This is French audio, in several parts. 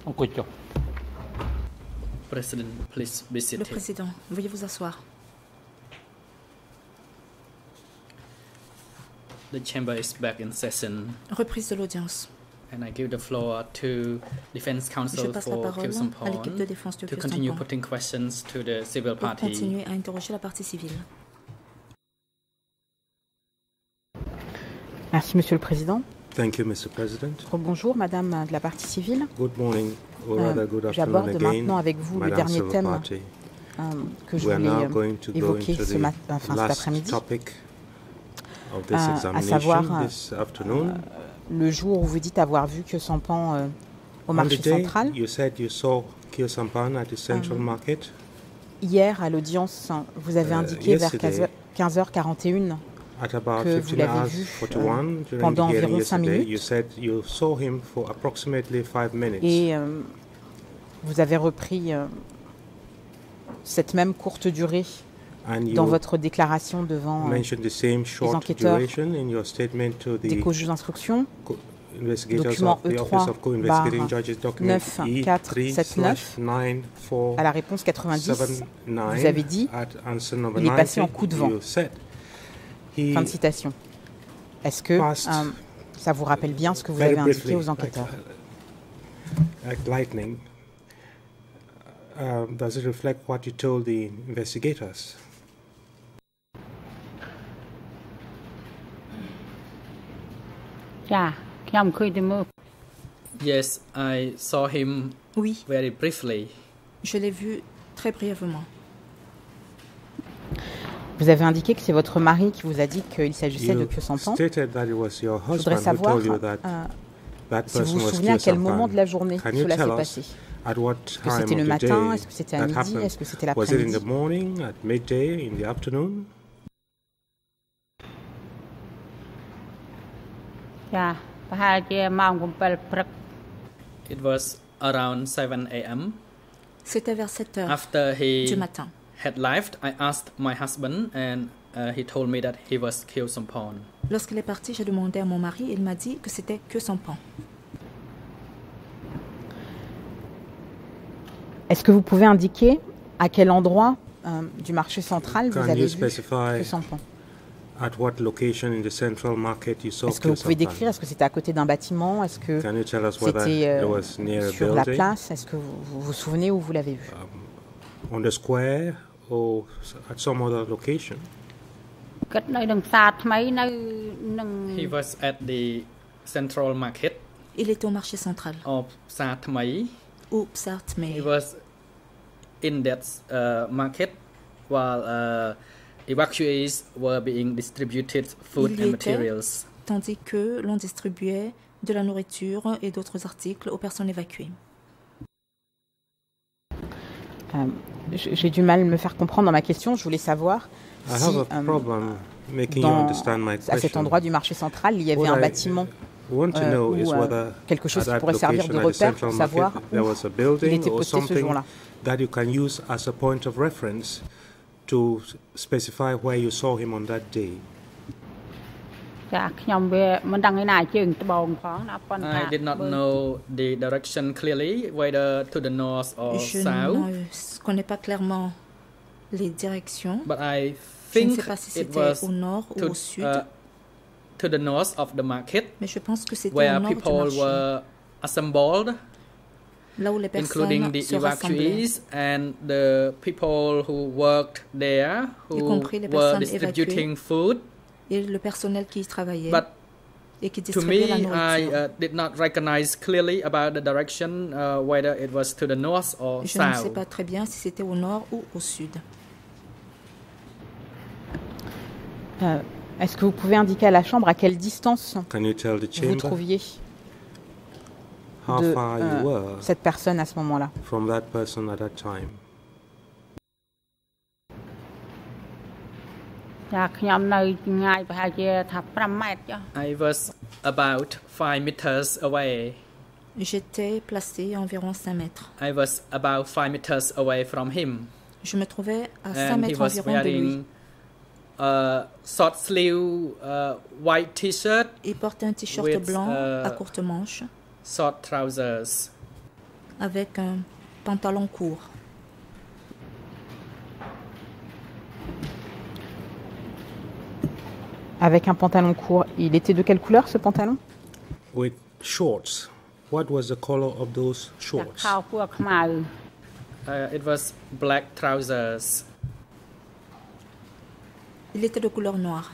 President, please be Le seated. président, veuillez vous asseoir. The chamber is back in session, Reprise de l'audience. and I give the floor to Defense Je Counsel passe la for parole Keo à Sampon l'équipe de défense de to Keo continue Sampon putting questions to the civil pour party. continuer à interroger la partie civile. Merci, Monsieur le Président. Thank you, Mr. President. Bonjour, Madame de la partie civile. Good morning, or rather good afternoon J'aborde again, maintenant avec vous le Madame dernier Civil thème Party. que je We are voulais now going to go évoquer into cet the last après-midi, topic of this à examination savoir this afternoon. le jour où vous dites avoir vu Keo Sampon au On marché the day central. you said you saw Keo Sampon at the Central Market. Hier, à l'audience, vous avez indiqué vers yesterday, 15h41 At about que vous 15 l'avez hours vu 41 during pendant the hearing environ 5 yesterday, minutes. you said you saw him for approximately 5 minutes. et vous avez repris cette même courte durée And dans you votre déclaration devant mentioned the same short enquêteurs duration in your statement to des the co-juges d'instruction. investigators Document of the Office of Co-Investigating Judges, document 9-4-7-9. À la réponse 90, vous avez dit at answer number il est passé en 90, coup de vent. you said he Fin de citation. Est-ce que passed ça vous rappelle bien ce que vous very avez indiqué briefly, aux enquêteurs? like lightning. Does it reflect what you told the investigators? Yes, I saw him Oui, very briefly. je l'ai vu très brièvement. Vous avez indiqué que c'est votre mari qui vous a dit qu'il s'agissait de You Keo Sampon. stated that it was your Je voudrais husband who savoir told you that that si vous person vous was souvenez à Keo quel moment Sampon. de la journée Can you cela tell s'est us passé. at what Est-ce que time c'était le of the matin? day Est-ce que c'était à that midi? happened? Est-ce que c'était Was it in l'après-midi? the morning, at midday, in the afternoon? It was around 7 a.m. C'était vers 7 heures After he du matin. had left, I asked my husband, and he told me that he was Keo Sampon. Lorsqu'il est parti, j'ai demandé à mon mari et il m'a dit que c'était Keo Sampon. Est-ce que vous pouvez indiquer à quel endroit du marché central vous Can avez you vu specify Keo Sampon? at what location in the central market you saw Est-ce que vous Keo pouvez Sampon? décrire? Est-ce que c'était à côté d'un bâtiment? Est-ce que Can you tell us whether c'était it was near a sur la building, place? Est-ce que vous vous souvenez où vous l'avez vu? on the square, or at some other location? He was at the Central Market Il était au marché central, of Sa Thmai. au Psart He May. was in that market while evacuees were being distributed food Il y and était. materials. Tandis que l'on distribuait de la nourriture et d'autres articles aux personnes évacuées. J'ai du mal à me faire comprendre dans ma question. Je voulais savoir I si have a problem making you understand my à cet question. endroit du marché central, il y avait What un I bâtiment want to know is ou whether quelque chose at qui that pourrait servir de location at the repère pour central savoir market there où was a il building était or posté ce something jour-là. that you can use as a point of reference to specify where you saw him on that day. I did not know the direction clearly, whether to the north or Je south, ne connais pas clairement les directions. but I Je ne think sais pas si it c'était was au nord ou to, au sud, to the north of the market, mais je pense que c'était au where nord du people marché, were assembled, là où les including personnes the se rassemblaient, evacuees and the people who worked there, y who compris les were personnes distributing food. et le personnel qui y travaillait But et qui to distribuait la me, nourriture. I did not recognize clearly about the direction, whether it was to the north or Je ne sais south. pas très bien si c'était au nord ou au sud. Est-ce que vous pouvez indiquer à la Chambre à quelle distance Can you tell the vous vous chamber trouviez how de far you were cette personne à ce moment-là? from that person at that time? I was about 5 meters away. J'étais placée à environ 5 mètres. I was about 5 meters away from him, Je me trouvais à 5 and he mètres was environ de lui. wearing a short sleeve white T-shirt, Il portait un t-shirt with, blanc à courte manche short trousers. avec un pantalon court. Avec un pantalon court. Il était de quelle couleur ce pantalon? With shorts. What was the color of those ចា shorts? ខោពណ៌ខ្មៅ It was black trousers. Il était de couleur noire.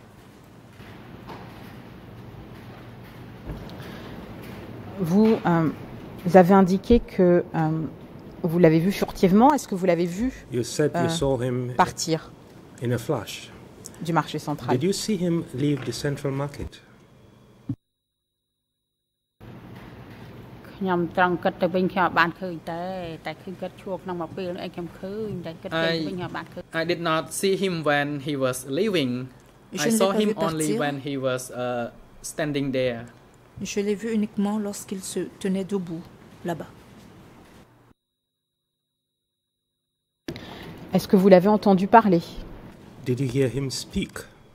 Vous avez indiqué que vous l'avez vu furtivement. Est-ce que vous l'avez vu You said you saw him partir in a flash. du marché central? Did you see him leave the central market? ខ្ញុំត្រង់គិតទៅវិញខ្ញុំអត់បានឃើញទេតែឃើញគាត់ឈួរក្នុងមួយពេលអីខ្ញុំឃើញតែគិតទៅវិញខ្ញុំអត់បានឃើញ I did not see him when he was leaving. Je I ne l'ai saw pas him vu only partir. when he was standing there. Je l'ai vu uniquement lorsqu'il se tenait debout, là-bas. Est-ce que vous l'avez entendu parler? Did you hear him speak?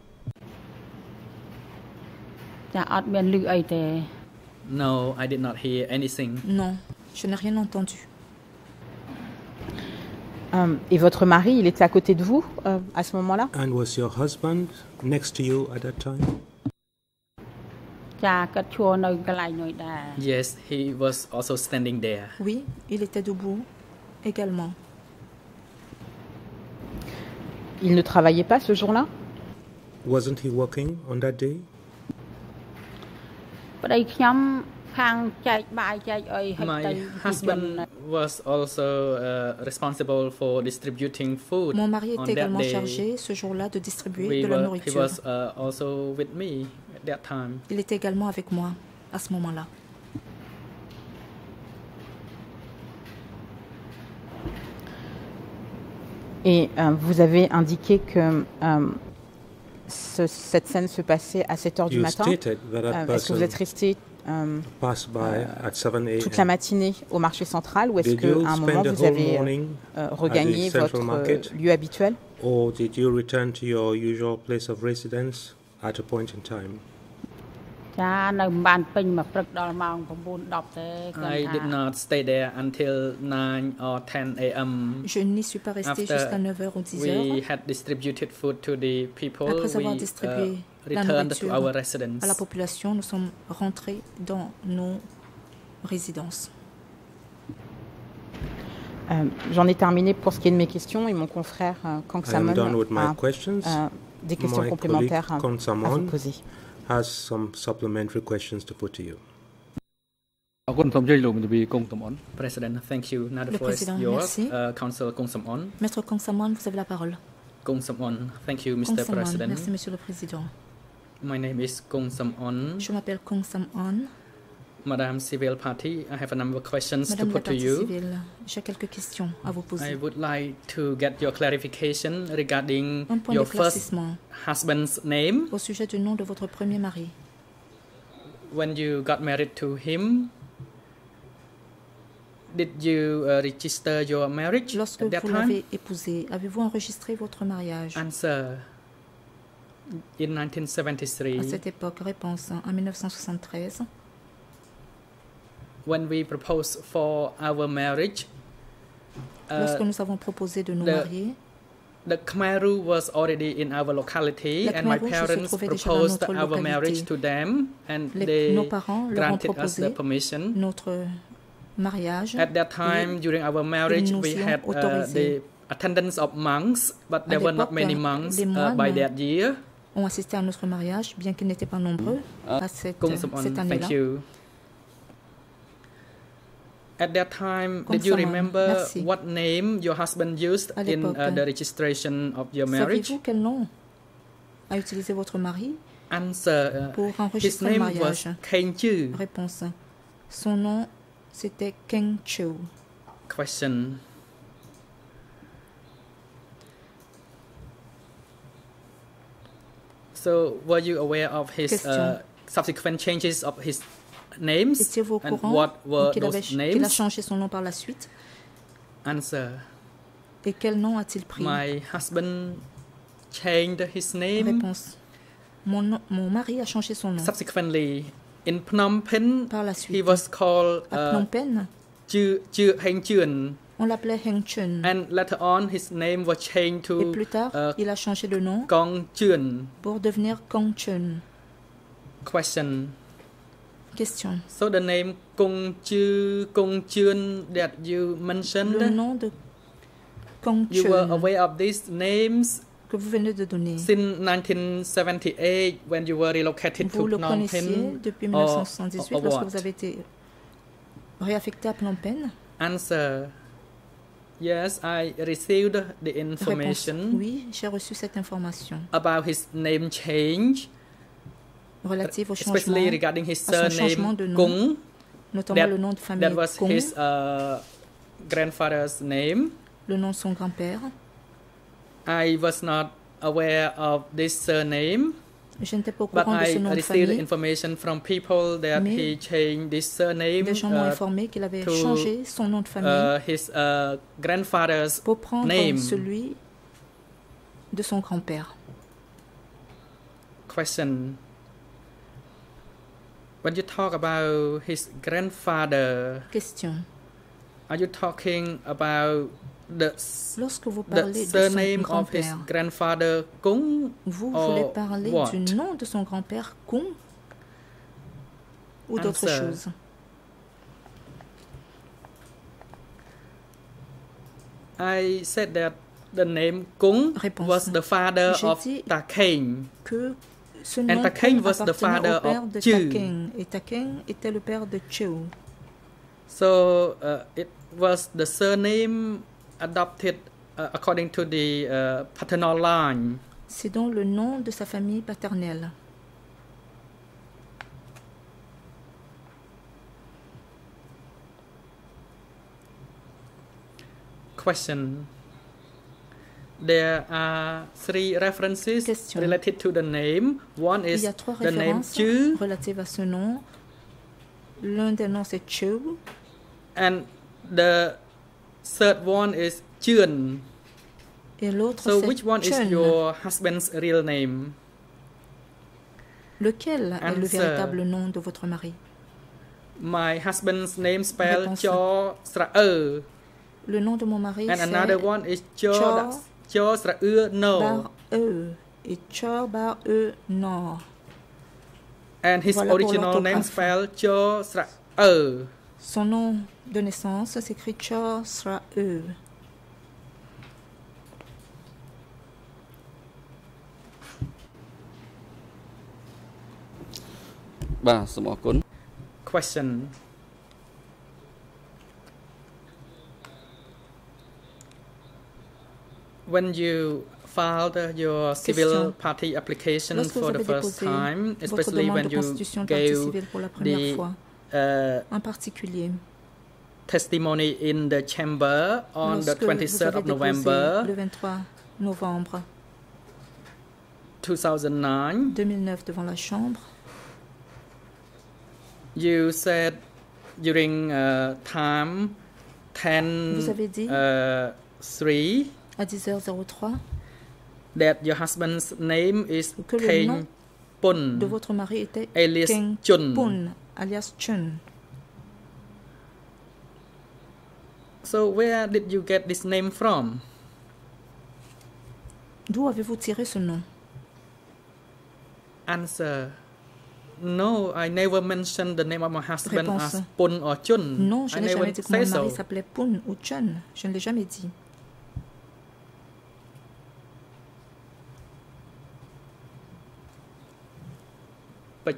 ចាអត់មានឮអីទេ No, I did not hear anything. Non, je n'ai rien entendu. Et votre mari, il était à côté de vous à ce moment-là? And was your husband next to you at that time? ចាគាត់ឈួរនៅកន្លែងនោះដែរ Yes, he was also standing there. Oui, il était debout également. Il ne travaillait pas ce jour-là? Wasn't he working on that day? ប្តីខ្ញុំខាងចែកបាយចែកអីហើយទៅ My husband was also responsible for distributing food. Mon mari on était that également day. chargé ce jour-là de distribuer He de la was nourriture. also with me at that time. Il était également avec moi à ce moment-là. Et vous avez indiqué que cette scène se passait à 7 heures du You matin. stated that that Est-ce que vous êtes person resté passed by at 7 toute la a.m. matinée au marché central ou est-ce Did qu'à you un spend moment the vous whole avez morning regagné at the votre central market? lieu habituel? Or did you return to your usual place of residence at a point in time? ចានៅមិនបានពេញមកព្រឹកដល់ម៉ោង 9:10 ទេគាត់ I ថា did not stay there until 9 or 10 a.m. Je n'y suis pas restée After jusqu'à 9h ou 10h. We had distributed food to the people. Après avoir We distribué la returned to nourriture our residence. à la population, nous sommes rentrés dans nos résidences. J'en ai terminé pour ce qui est de mes questions et mon confrère Kang I am Samon done with my a questions. des questions My complémentaires colleague Kang à Samon vous poser. has some supplementary questions to put to you. អរគុណសូមជម្រាបលោកមន្ត្រីគង់តំអន President, thank you. Now the Le floor is Président, yours. merci. Council Kong Samon. Maître Kang Samon, vous avez la parole. Kong Samon. Thank you, Kang Mr. Samon, President. merci Monsieur le Président. My name is Kong Samon. Je m'appelle Kang Samon. Madame Civil Party, I have a number of questions Madame to la put to partie you. civile, j'ai quelques questions à vous I poser. would like to get your clarification regarding Un point your first d'éclaircissement husband's name. au sujet du nom de votre premier mari. When you got married to him, did you register your marriage Lorsque at that vous time? l'avez épousé, avez-vous enregistré votre mariage? Answer. In À 1973, cette époque, réponse en 1973. when we proposed for our marriage, Lorsque nous avons proposé de nous the marier, the Khmer was already in our locality, La and my Khmer Rouge se parents trouvait déjà dans proposed notre our marriage localité. to them, and nos they parents leur ont granted us proposé the permission. notre mariage. At that time, during our marriage, nous we y ont had autorisé. the attendance of monks, but there were not l'époque, many monks les moines by that year. Ont assisté à notre mariage, bien qu'ils n'étaient pas nombreux à cette Kong Samon, année-là. thank you. At that time, Kong did you Samon, remember merci. what name your husband used À in l'époque, the registration of your marriage? Savez-vous quel nom a utilisé votre mari Answer. pour His enregistrer le name mariage? was Keng Chu. Réponse. Son nom, c'était Keng Chu. Question. So, were you aware of his Question. subsequent changes of his names? Étiez-vous au And courant what were qu'il those qu'il a names? changé son nom par la suite? Answer. Et quel nom a-t-il pris? My husband changed his name. Réponse. Mon mari a changé son nom. Subsequently, in Phnom Penh, Par la he suite, was called à Phnom Penh, Heng Chuen. On l'appelait Heng Chuen. And later on, his name was changed Et to plus tard, il a changé de nom Kong Chuen. pour devenir Kong Chuen. Question. Question. So the name Kong Chuen that you mentioned, Le nom de Kong you were Chuen aware of these names que vous venez de donner. since 1978 when you were relocated Vous to le Phnom connaissiez Penh? depuis or 1978 lorsque what? vous avez été réaffecté à Phnom Penh. Answer. Yes, I received the Réponse. information Oui, j'ai reçu cette information about his name change, relative au changement, especially regarding his à son changement surname de nom, Kung. notamment le nom de That famille was Kong, his grandfather's name. le nom de son grand-père. I was not aware of this surname, Je n'étais pas au but courant de I ce nom de received famille. information from people that Mais he changed this surname Des gens m'ont informé qu'il avait to, changé son nom de famille his grandfather's pour prendre name. celui de son grand-père. Question. When you talk about his grandfather, Question. are you talking about Lorsque vous the parlez de son surname of his grand-père, grandfather Kung? vous or voulez parler what? du nom de son grand-père Kung ou d'autres Answer. choses? I said that the name Kung Réponse. was the father J'ai of dit Takeng. Que ce And nom Takeng Kung was the appartenait father au père of de Chu. Takeng, et Takeng était le père de Chu. So it was the surname adopted according to the paternal line. C'est donc le nom de sa famille paternelle. Question. There are three references Question. related to the name. One Il is y a trois the name références Chu, relatives à ce nom. L'un des noms c'est Chu and the third one is Chuen. et l'autre So c'est which one is Chun. your husband's real name? Lequel est le Answer. véritable nom de votre mari? My husband's name spelled Réponse. Cho Sra E, Le nom de mon mari and another c'est one is Cho Cho Sra E No, Bar E et Chor Bar E Nord. and his Voilà pour original name l'orthographe. spelled Cho Sra E. Son nom de naissance s'écrit Chor Sra E. Question. When you filed your civil Question. party application Lorsque vous for the avez first déposé time, votre especially demande when de you constitution de partie gave civile pour la première the fois, uh, en particulier, testimony in the chamber on the lorsque vous 23rd avez of déposé November le 23 novembre 2009, 2009 devant la Chambre, you said during time vous avez dit 10:03 à 10h03 that your husband's name is que le Keng nom Pun, de votre mari était alias Keng Chun. Pun, alias Chun. So where did you get this name from? D'où avez-vous tiré ce nom? Answer. No, I never mentioned the name of my husband Réponse. as Pun or Chun. Non, je I n'ai never jamais dit que say mon mari so. s'appelait Pun ou Chun. Je ne l'ai jamais dit. But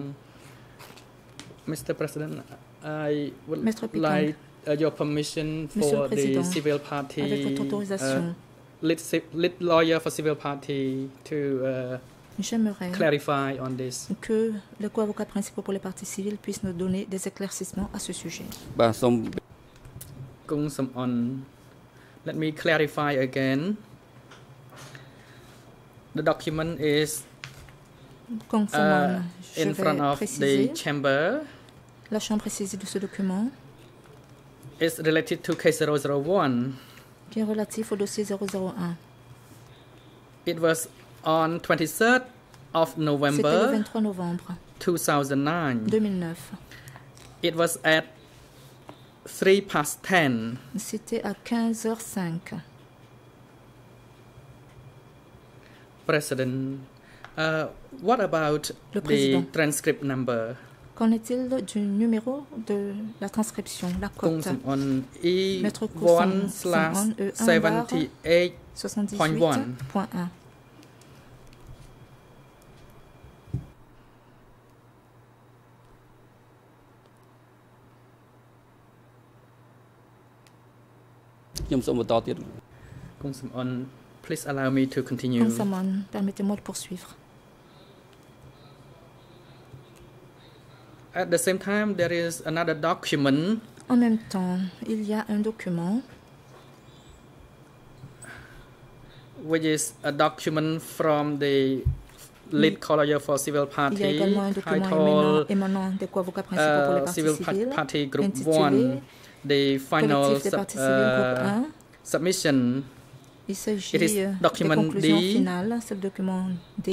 Mr. President, I would Maître Pékin. like your permission Monsieur for le the Président, civil avec party, votre autorisation, lead lawyer for civil party to j'aimerais clarify on this. que les co-avocats principaux pour les parties civiles puissent nous donner des éclaircissements à ce sujet. Kung Sam On. Let me clarify again. The document is Kong Samon, je in front vais of préciser, the chamber. la Chambre est saisie de ce document It's related to case 001. qui est relatif au dossier 001. It was on 23rd of C'était le November 23 novembre 2009. 2009. It was at 10:03. C'était à 15h05. President, what about Le the président. transcript number? Qu'en est-il du numéro de la transcription, la គង់ cote សំអន Maître Koussan, Simon, E1/78.1 78.1. Kung Samon, please allow me to continue. Kong Samon, permettez-moi de poursuivre. At the same time, there is another document En même temps, il y a un document which is a document from the lead colleague for civil Il y a party également un document titled émanant des co-avocats principaux pour les partis Civil civils, Party Group intitulé 1, the final Collectif des partis civils groupe 1. submission. Il s'agit It is des document conclusions D finales. C'est le document D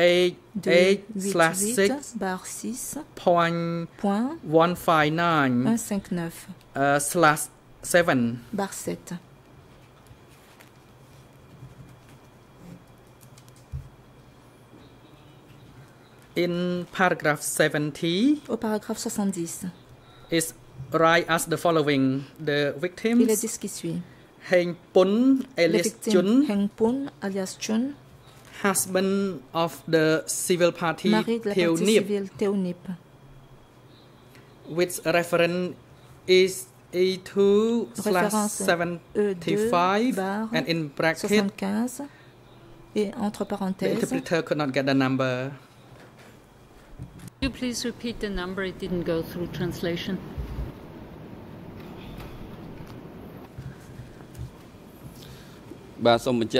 288/6 288/6 point point 159 159 /7. /7. In paragraph 70, Au paragraphe 70, is write as the following: the il est victims dit ce qui suit. Heng Pun Les alias victimes Chun, Heng Pun alias Chun, husband of the civil party mari de la Theo partie Nip, civile Theo Nip, which reference is référence E2/75, E2 and in bracket 75 et entre the parenthèses. interpreter could not get the number. Could you please repeat the number? It didn't go through translation. Let me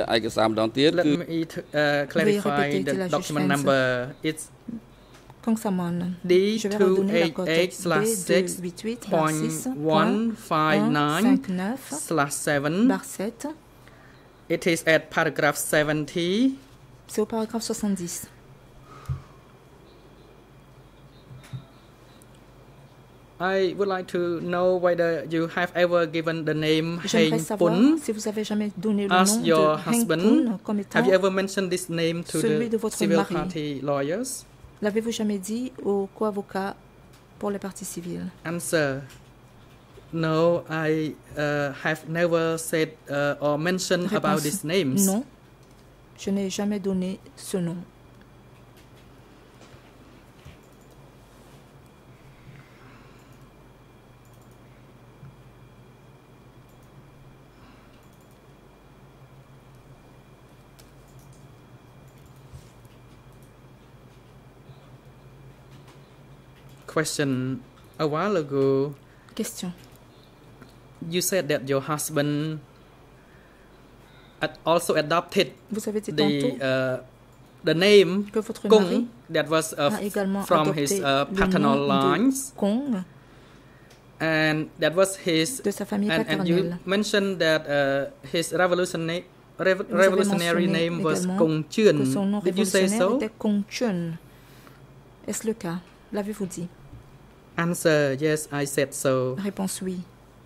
clarify répéter, the dit la document juge number. It's Kong Samon, je vais redonner la cote D288/6.159/7. D288/6.159/7. It is at paragraph 70. C'est au paragraphe 70. I would like to know whether you have ever given the name J'aimerais Heng savoir Pun si vous avez jamais donné le as nom de your Heng husband. Pun comme étant. Have you ever mentioned this name to Celui de the votre civil mari. party lawyers? L'avez-vous jamais dit aux co-avocats pour les parties civiles? Answer: no, I have never said or mentioned about Réponse: these names. Non, je n'ai jamais donné ce nom. Question: a while ago, Question. you said that your husband also adopted Vous avez dit tantôt the name que votre Kung mari that was a également from adopté his le paternal nom lines, de Kong and that was his. de sa famille And you paternelle. mentioned that his revolutionary mentionné name was également Kong Que Chun. son nom Did you say révolutionnaire so? était Kong Chun. Est-ce le cas? L'avez-vous dit? Answer: yes, I said so. Réponse: oui.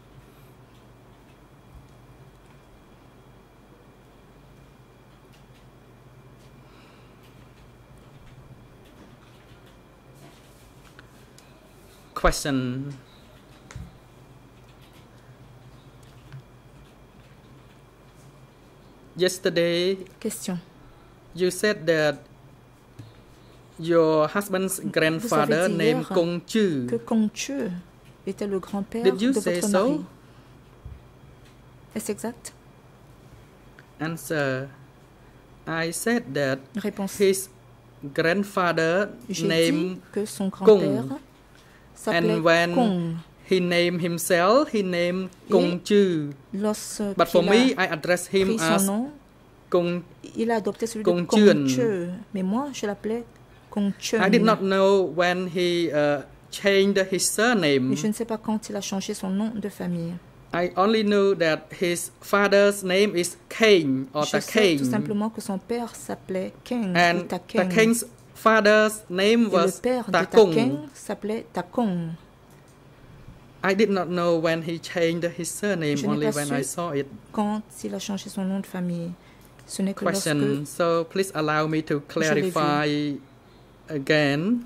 Question: yesterday, Question. you said that your husband's grandfather dit named hier Kong Chu. Que Kong Chu était le grand-père Did you de say votre so? mari. Est-ce exact? Answer: I said that Réponse: his grandfather J'ai named dit que son grand-père s'appelait and when Kong. he named himself, he named Kong Chu. But for Lorsqu'il me, a I address him pris son as nom, Kong. il a adopté celui Kong de Kong Chun. Chu. Mais moi, je l'appelais Kong Chun. I did not know when he changed his surname. Mais je ne sais pas quand il a changé son nom de famille. I only know that his father's name is Kane or Je sais Takane. tout simplement que son père s'appelait Keng ou And Takeng. Takane's father's name Et le was père de Takong. Takeng s'appelait Takong. I did not know when he changed his surname, Je n'ai only pas when su I saw it. quand il a changé son nom de famille. Ce n'est que Question. lorsque So please allow me to clarify again.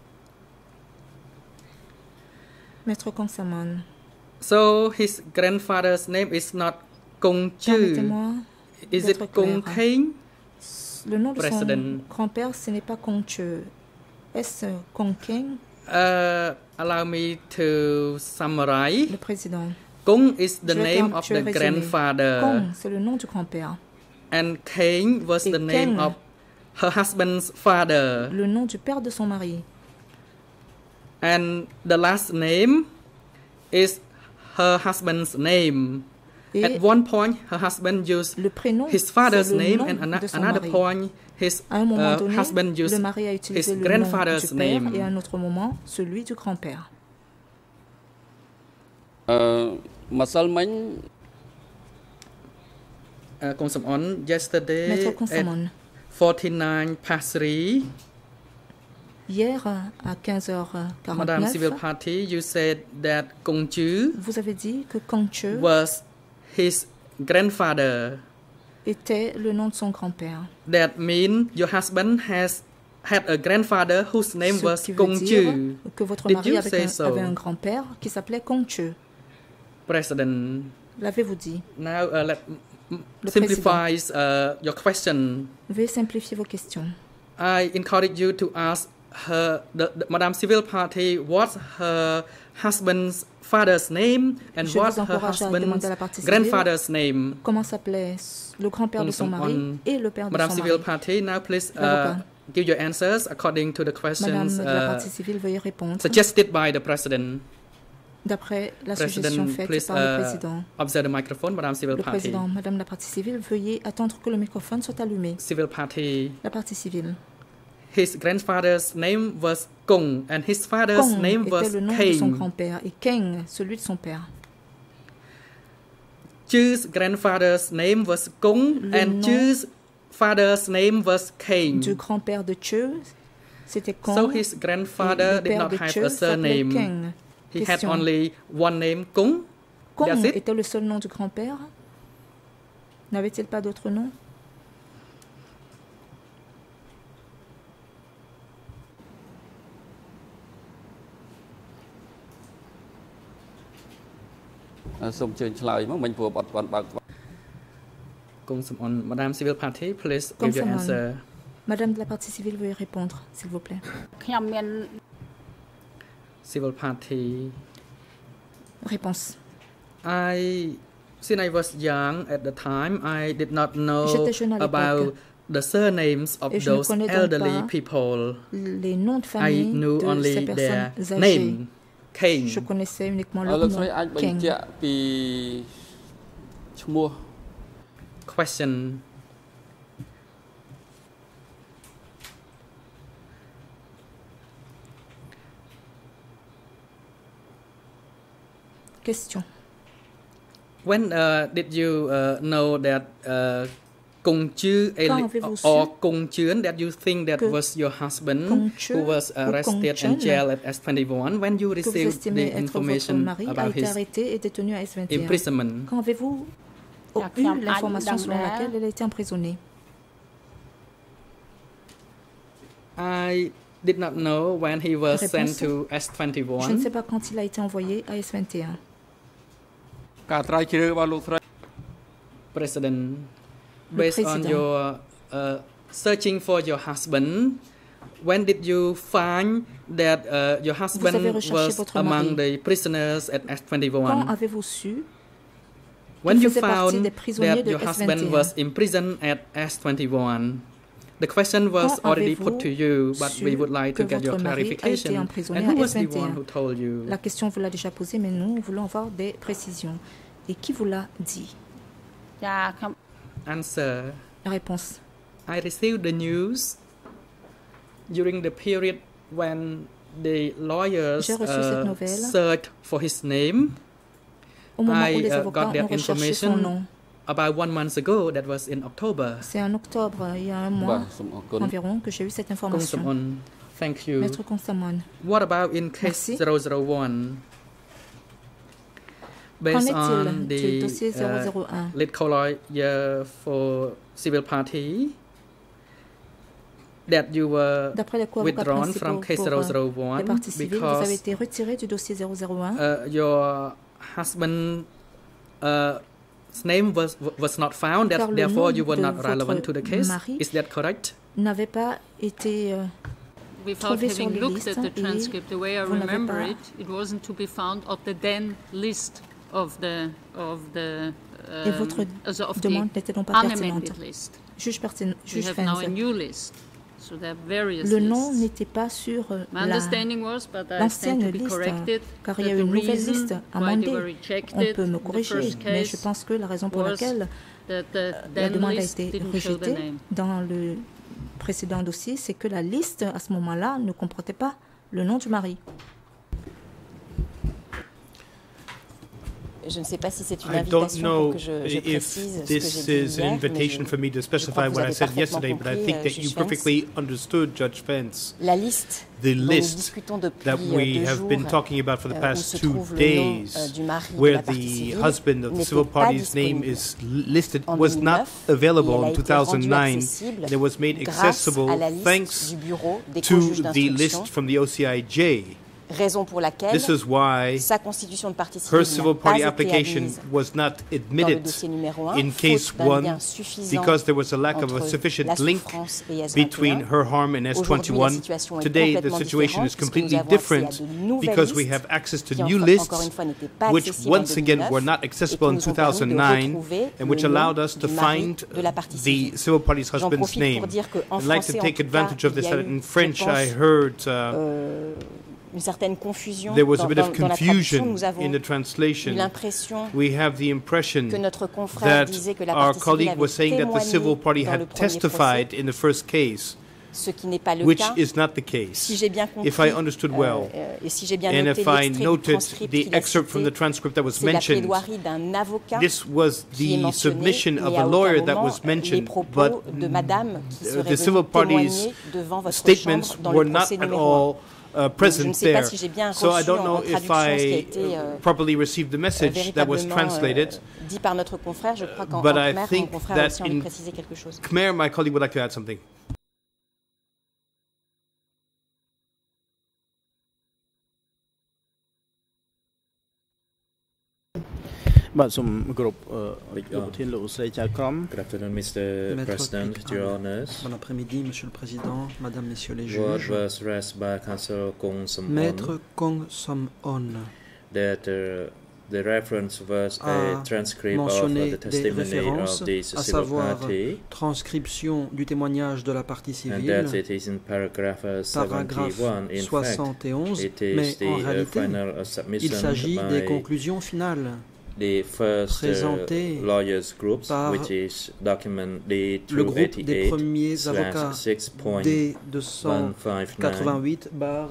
Maître Kongsamon, So his grandfather's name is not Kong Chu. permettez-moi Is it d'être Kong clair. Keng? Le nom de son Président. grand-père, ce n'est pas Kong Che. Est-ce Kong Keng, Allow me to summarize. le président? Kong is the Je vais name faire- of je vais the résumer. grandfather, Kong, c'est le nom du grand-père. and Keng was Et the name Keng. of her husband's father. Le nom du père de son mari. And the last name is her husband's name. Et At one point, her husband used le prénom, his father's c'est le name, nom and de son another mari. point, his À un moment donné, husband used le mari a utilisé his le nom grandfather's du père name. et à un autre moment, celui du grand-père. ម្សិលមិញ Kong Samon, yesterday Maître at Kongsamon, 49 past 3, hier à 15h49, Madame Civil Party, you said that Kong Chu vous avez dit que Kong Che was his grandfather. était le nom de son grand-père. That means your husband had a grandfather whose name Ce was qui veut Kong dire Chu. que votre Did mari you avait say so? avait un grand-père qui s'appelait Kong Che. President, L'avez-vous dit? now let Le simplify your question. Veuillez simplifier vos questions. I encourage you to ask the Madame Civil Party what's her husband's father's name and Je what's vous her encourage à husband's demander à la partie civile grandfather's name. comment s'appelait le grand-père de son mari et le père de Madame son Civil mari. Party, now please L'avocat. give your answers according to the Madame questions de la partie civile, veuillez répondre suggested by the President. d'après la suggestion President, faite please par le président. observe the microphone, Madame Civil Le Party. président, Madame la partie civile, veuillez attendre que le microphone soit allumé. Civil Party. La partie civile. His grandfather's name was Kong and his father's Kong name était was le nom de son Keng. grand-père et Keng, celui de son père. Chu's grandfather's name was Kong Le and nom Chu's father's name was Keng. Du grand-père de Che, c'était Kong. So his et grandfather le did père not de have Che a s'appelait surname. Keng. He had Question. only one name, Kong. Kong That's it? était le seul nom du grand-père? N'avait-il pas d'autre nom? ៗ សូមអញ្ជើញឆ្លើយមកមិញព្រោះអត់បានបើក Kong Samon, Madame Civil Party, please Kong give your Samon. answer. Madame de la partie civile, veuillez répondre, s'il vous plaît. ខ្ញុំមាន Civil Party. Réponse. Since I was young at the time, I did not know J'étais jeune à l'époque. about the surnames of Et je ne those connais donc elderly pas people. Les noms de I famille knew de only ces their personnes âgées. name, Keng. Je connaissais uniquement ឥ leur ឡូវ nom. ស្រីអាចបញ្ Keng. ជាក់ពីឈ្មោះ Question. Question. When did you know that Kong Chu Quand avez-vous su or Kong Chuen that you think that que was your husband Kong who Chuen was ou Kong arrested Chuen and jailed at S21 when you Que vous received estimez the être votre information mari a about été his arrêté et détenu à S21. imprisonment? Quand avez-vous eu l'information selon laquelle elle a été emprisonnée? I did not know when he was sent Réponse. to Je ne S21. sais pas quand il a été envoyé à S21. ការត្រាវជ្រាវរបស់លោកស្រី President, based on Président. your searching for your husband, when did you find that your husband avez recherché was votre among mari. the prisoners at Quand S21? avez-vous su When you faisait partie found des prisonniers that de your husband S21? was imprisoned at S21, the question was Quand already put avez-vous to you, but we su would like to que get your votre mari a été clarification. emprisonné And who à was the S21? one who told you? La question vous l'a déjà posée, mais nous voulons avoir des précisions. Et qui vous l'a dit? ចាខ្ញុំ Answer. La réponse. I received the news during the period when the lawyers J'ai reçu cette nouvelle. searched for his name. Au moment où I les got avocats that ont recherché son information nom. about 1 month ago. That was in October. C'est en octobre, il y a un បាទ mois សូមអរគុណ environ, que j'ai eu cette Kong information. Samon, thank you. Maître Kongsamon, What about in case Merci. 001? based Qu'en on est-il du dossier 001? Legal lawyer for civil party that you were D'après les co-avocats withdrawn principaux from case pour les 001 parties civiles, vous avez because été retiré du dossier 001 your husband's name was not found, car le therefore nom you were de not relevant to votre the case. mari Is that correct? n'avait pas été Without trouvé sur having les looked listes at the et transcript, the way I vous n'avez remember pas- it, it wasn't to be found on the then list of the et votre of demande the n'était donc pas pertinente. unamended list. Juge We have now a Fenz, new list, so there are various le nom lists. n'était pas sur My understanding was, but I stand l'ancienne to be liste, corrected, car il y a that une the nouvelle reason liste why they were amendée. On rejected peut me in the corriger, first mais je case pense que la raison pour was laquelle that the la then demande a list été didn't show the rejetée name. dans le précédent dossier, c'est que la liste, à ce moment-là, ne comportait pas le nom du mari. Je ne sais pas si c'est une I don't invitation know pour que je if précise ce que this j'ai is dit an hier, mais invitation for me to specify crois que vous what I avez said parfaitement yesterday, but I compris, think that Juge you Fentz. perfectly understood, Judge Fentz, la liste the dont nous list discutons depuis that we 2 have jours, been talking about for the où past se 2 trouve le nom days, du mari de where la partie the civile, husband of the n'était civil pas party's name disponible is listed, en was not 2009, available et elle a in été rendue 2009, accessible and it was made grâce accessible à la liste thanks du bureau des to co-juges the d'instruction, list from the OCIJ. raison pour laquelle This is why sa constitution de partie her civile civil n'a pas party été application admise was not dans le admitted dossier numéro 1, in case faute d'un lien 1 suffisant because there was a lack of a entre sufficient la link souffrance et S21. between her harm and Aujourd'hui, la S21. situation est Today, the complètement situation is différente completely puisque nous avons accès à different de nouvelles because we listes have access to qui, new encore lists une fois, n'étaient pas which accessibles en once again 2009 were not et qui accessible in nous ont permis de 2009 retrouver and which le nom allowed us to du mari find de la partie the civile. civil party's J'en husband's profite name. pour dire qu'en I'd like français, to en take tout cas, advantage of il this. y a That eu, in French, je I pense, heard une certaine confusion there was a dans, bit of dans la traduction. confusion Nous avons in the eu translation. l'impression We have the impression que notre confrère that disait que la our partie civile colleague avait was saying that the témoigné civil party dans le had premier testified procès, in the first case, ce qui n'est pas le which cas. is not the Si case. j'ai bien compris, If I understood well, et si j'ai bien and noté if I l'extrait du noted transcript the qu'il a excerpt from the cité, transcript that was c'est la mentioned, plaidoirie d'un avocat this was qui est the mentionné, submission of mais a à lawyer aucun that moment was mentioned, les propos but de madame qui serait the civil venue party's témoigner devant votre statements chambre dans were le not procès at numéro 1. all present je ne sais pas there. si j'ai bien So I reçu don't en know if traduction ce qui a I été properly received the message that was véritablement translated. dit par notre confrère. Je crois qu'en But I Khmer, mon think confrère that aussi en lui in précisé quelque chose. Khmer, my colleague would like to add something. Good afternoon, Mr. President, Your Honours. Bon après-midi, Monsieur le Président, Madame, Messieurs les What juges. was raised by Counsel Kong Som Maître Kong Som-on that the reference was a a transcript of mentionné the des testimony références, of this à civil savoir party, transcription du témoignage de la partie and civile, that it is in paragraph paragraphe 71. In 71, fact, it mais is the en réalité, final il submission s'agit des by conclusions finales the first présentées lawyers groups, par which is document le groupe des premiers avocats D288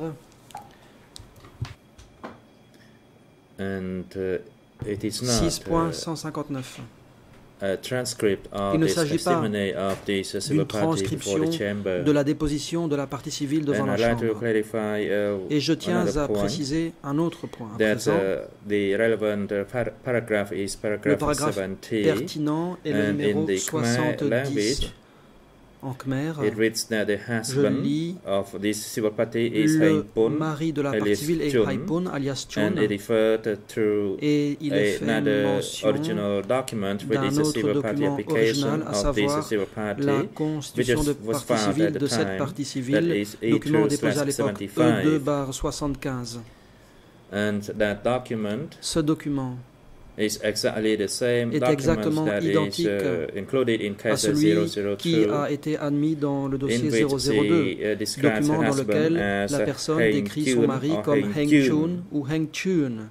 and it is not 6.159. a transcript of Il ne this s'agit pas testimony of this civil d'une party before transcription the chamber. de la déposition de la partie civile devant And la I'd like to Chambre. clarify Et je tiens another à point, préciser un autre point à that présent. the relevant paragraph is Le paragraph paragraphe 70, pertinent est le and in numéro the Khmer 70. language, En Khmer, it reads that the je husband lis of this civil party is Hein le Pun, mari de la partie alias civile est Chun, Haipun, alias Chun, and it referred to et il est fait another mention original document, which d'un is a autre civil party document application original, à of this savoir civil party, la which constitution de was partie filed at civile the de cette time, partie that civile, is document déposé à l'époque E2/75. E2/75. And that document Ce document is exactly the same est document exactement that is identique included in à case celui 002, qui a été admis dans le dossier in which 002, she describes document her dans husband lequel as la personne Heng décrit son Chun mari or comme Heng Heng Chun. Chun ou Heng Chun.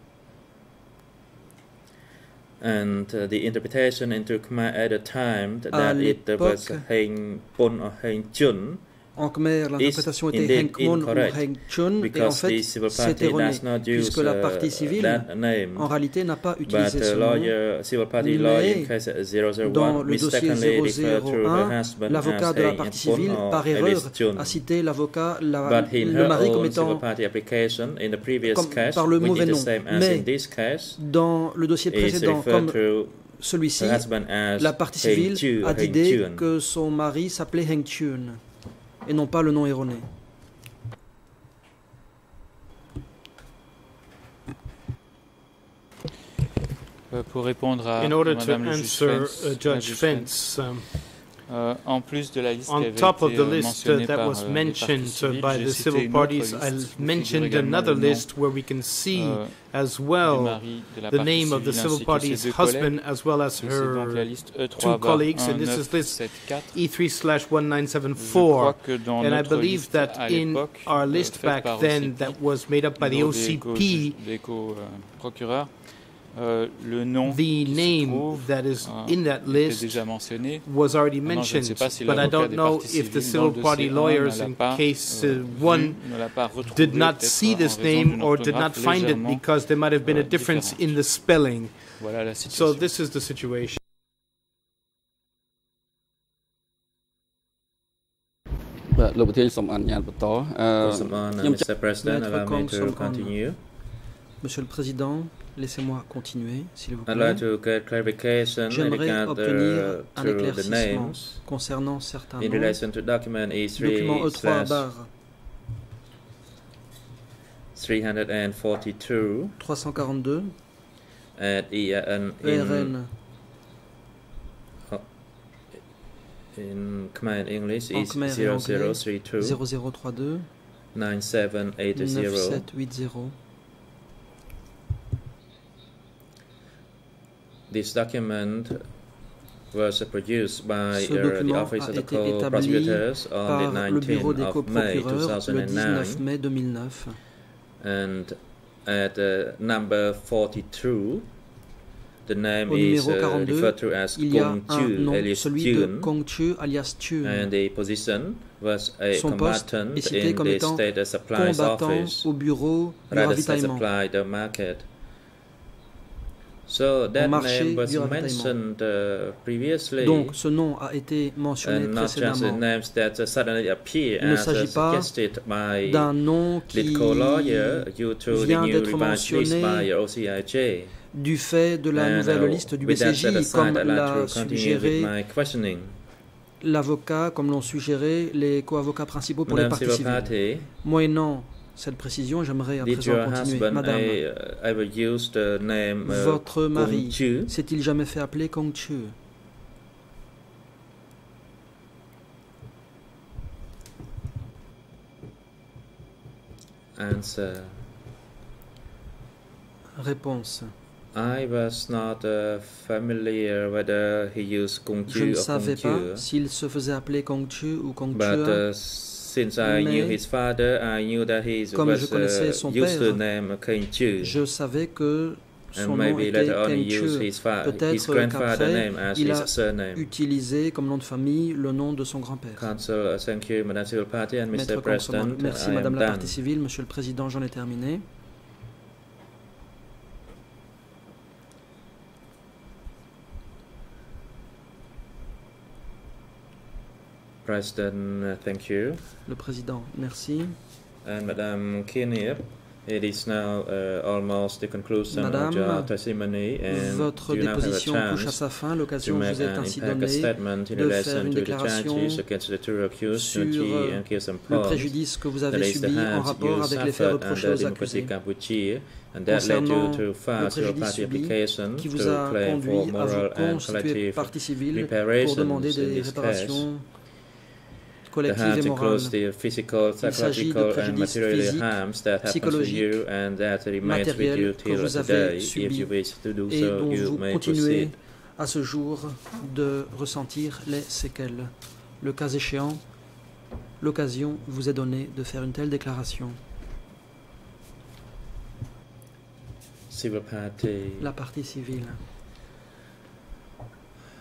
And the interpretation into Khmer at the time À that it was l'époque, Heng Pun or Heng Chun En Khmer, l'interprétation était Heng Mon ou Heng Chun, et en fait, c'est erroné, puisque la partie civile, en réalité, n'a pas utilisé ce nom. Mais dans le dossier 001, l'avocat de la partie civile, par erreur, a cité l'avocat, le mari comme étant par le mauvais nom. Mais dans le dossier précédent, comme celui-ci, la partie civile a dit que son mari s'appelait Heng Chun et non pas le nom erroné. Pour répondre à In order to Madame le answer Judge Fentz, en plus de la liste on top of the list that was mentioned by the civil parties, I mentioned another list where we can see as well the name of the civil party's husband as well as her two colleagues, and this is list E3/1974. And I believe that in our list back then that was made up by the OCP, the name that is in that list was already mentioned, but I don't know if the civil party lawyers in case one did not see this name or did not find it because there might have been a difference in the spelling. So this is the situation. Mr. President, allow me to continue. Monsieur le Président, laissez-moi continuer, s'il vous plaît. I'd like to get clarification J'aimerais obtenir un éclaircissement concernant certains noms. in relation to document Document E3/342 342 at ERN in Khmer English is 0032 9780. This document was produced by the Office of the Co-Prosecutors on the 19th of May 2009, and at number 42, the name is referred to as Kong Chu alias Chun, and the position was a combatant in the State Supplies Office, rather than supply the market. So that name was mentioned previously. Donc ce nom a été mentionné précédemment. Il ne s'agit pas d'un nom qui vient d'être mentionné du fait de la nouvelle liste du BCJ, comme l'a suggéré l'avocat, comme l'ont suggéré les co-avocats principaux pour les parties civiles. Moyennant cette précision, j'aimerais à présent continuer. Madame, votre mari s'est-il jamais fait appeler Kong Chu? Answer. Réponse. I was not familiar whether he used Kong Chu. Je ne savais pas s'il se faisait appeler Kong Chu ou Kong Chua. Since I knew his father, I knew that he was used to the name Kong Chu. Je savais que son nom maybe était later on he Keng used Chu. his Peut-être qu'après, il a surname. utilisé comme nom de famille le nom de son grand-père. Council, thank you, Madame Civil Party and Mr. Maître President. Merci Madame la partie civile, Monsieur le Président, j'en ai terminé. President, thank you. Le Président, merci. And Madame Kinnear, it is now almost the conclusion of your testimony, and votre you now have a déposition touche à sa chance fin. L'occasion to vous make est an ainsi impact donnée statement in de faire relation une to the déclaration charges against the two accused, sur Nguyen and Khieu Samphan, le préjudice que vous avez that is subi the en harms rapport you avec les faits suffered reprochés under aux Democratic accusés. Cambodia, and that led you Concernant to le file your préjudice party subi application qui vous to a claim for conduit à vous moral and constituer collective partie civile pour reparations demander in des this case. réparations The collectives harms et morales. includes the physical, Il s'agit de psychological, and préjudices material physiques, harms that happen to psychologiques, you and that remains with you matériels que till vous today. avez If subis you wish to do et so, dont you vous may continuez proceed. à ce jour de ressentir les séquelles. Le cas échéant, l'occasion vous est donnée de faire une telle déclaration. Civil party. La partie civile.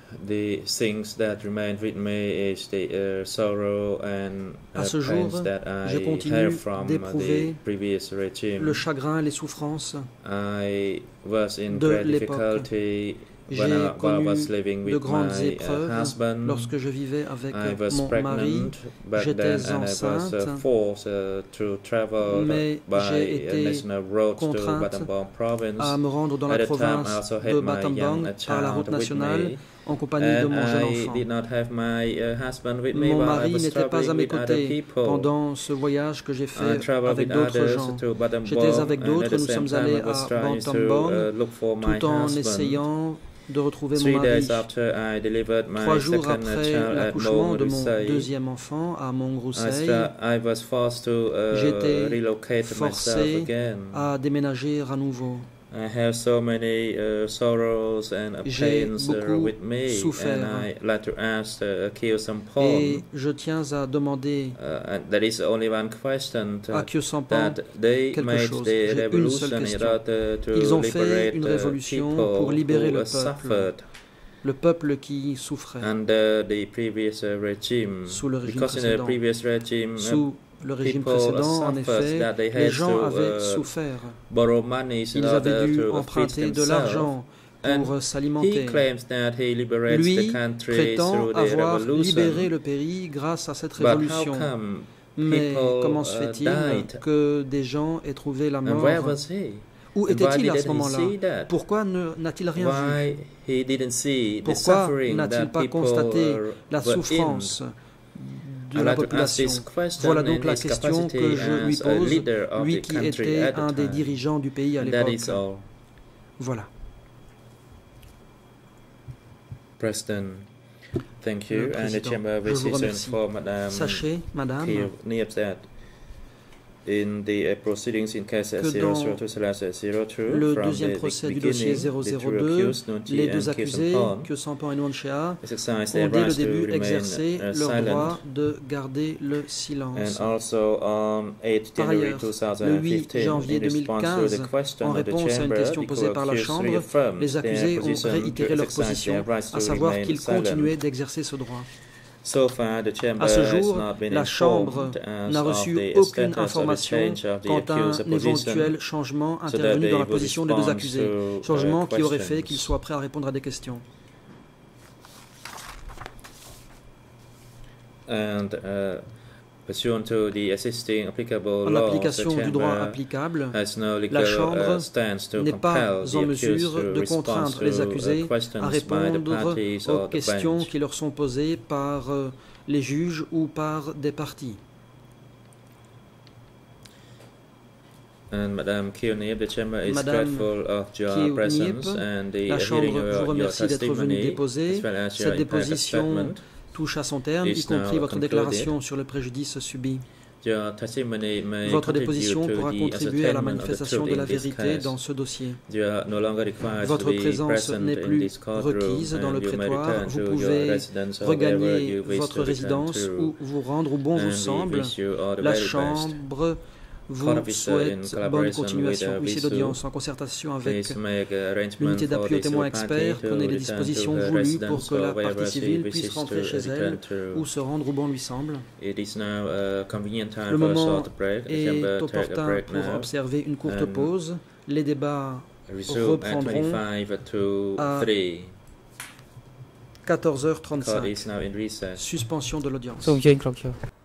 the things that remain with me is the sorrow and pains that I have from the previous regime. Le chagrin et les souffrances I was in de great l'époque. difficulty when I was living with my husband. Lorsque je vivais avec I was mon mari, back j'étais then, and enceinte, I was forced to travel mais by j'ai été national road to contrainte Battambang province. à me rendre dans At la the time, I province also had de my Battambang young par la route child with nationale me. en compagnie de mon jeune I enfant. did not have my husband with me Mon while I mari was n'était pas à traveling mes with other côtés people. pendant ce voyage que j'ai I fait traveled avec with d'autres others gens. to Battambang, J'étais avec and d'autres, at the nous same sommes time allés I was à trying Battambang to look for my tout en husband. essayant de retrouver 3 mon mari. days after I delivered my 3 jours second après child at l'accouchement de mon Montroussey, deuxième enfant à Montroussey, I was forced to j'étais relocate myself forcé again. à déménager à nouveau. I have so many sorrows and pains with me, souffert. and I like to ask Kyo Sampong. Et je tiens à demander and there is only one question à Kyo Sampong that they quelque made chose. the J'ai une seule revolution in question. order to Ils ont fait liberate une révolution people pour libérer who le peuple qui souffrait under the previous regime. Sous le régime Because in the previous regime, sous le régime précédent, en effet, les gens avaient souffert. Ils avaient dû emprunter de l'argent pour s'alimenter. Lui prétend avoir libéré le pays grâce à cette révolution. Mais comment se fait-il que des gens aient trouvé la mort? Où était-il à ce moment-là? Pourquoi n'a-t-il rien vu? Pourquoi n'a-t-il pas constaté la souffrance de la population? Voilà donc la question que je lui pose, lui qui était un des dirigeants du pays à l'époque. Voilà. President, thank you. And the chamber wishes to inform Madame Madame, in the proceedings in case que dans 02/02 le deuxième procès du dossier 002, les deux accusés, Kyo Sampong et Nuon Chea, ont dès le début exercé leur droit de garder le silence. Par ailleurs, le 8 janvier 2015, en réponse à une question posée par la Chambre, les accusés ont réitéré leur position, à savoir qu'ils continuaient d'exercer ce droit. À ce jour, la Chambre n'a reçu aucune information quant à un éventuel changement intervenu dans la position des deux accusés, changement qui aurait fait qu'ils soient prêts à répondre à des questions. En application du droit applicable, la Chambre n'est pas en mesure de contraindre les accusés à répondre aux questions qui leur sont posées par les juges ou par des parties. Madame Kyo Nip, the chamber is Madame grateful of your presence and the la Chambre hearing vous of your remercie d'être venue testimony, déposer. as well as your Cette déposition statement touche à son terme, y compris votre déclaration sur le préjudice subi. Votre déposition pourra contribuer à la manifestation de la vérité dans ce dossier. Votre présence n'est plus requise dans le prétoire. Vous pouvez regagner votre résidence ou vous rendre où bon vous semble. La Chambre vous souhaite bonne continuation. Huissier d'audience, en concertation avec l'unité d'appui aux témoins experts, prenez les dispositions voulues pour que la partie civile puisse rentrer chez elle ou se rendre où bon lui semble. Le moment est opportun pour observer une courte pause. Les débats reprendront à 14h35. Suspension de l'audience.